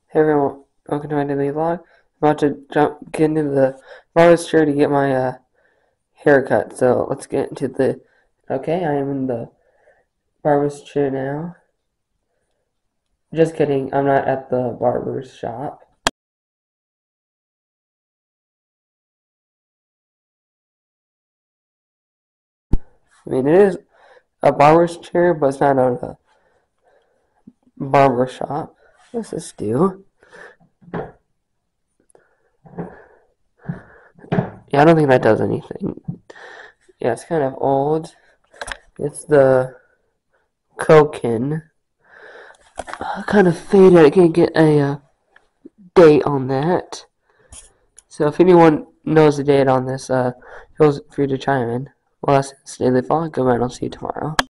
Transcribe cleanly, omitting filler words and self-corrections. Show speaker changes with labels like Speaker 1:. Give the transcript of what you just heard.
Speaker 1: Hey everyone, welcome to my daily vlog. I'm about to get into the barber's chair to get my haircut. So let's get into the. Okay, I am in the barber's chair now. Just kidding, I'm not at the barber's shop. I mean, it is a barber's chair, but it's not at a barber shop. What does this do? Yeah, I don't think that does anything. Yeah, it's kind of old. It's the Koken. Kind of faded. I can't get a date on that. So if anyone knows the date on this, feel free to chime in. Well, that's daily vlog. Goodbye, and I'll see you tomorrow.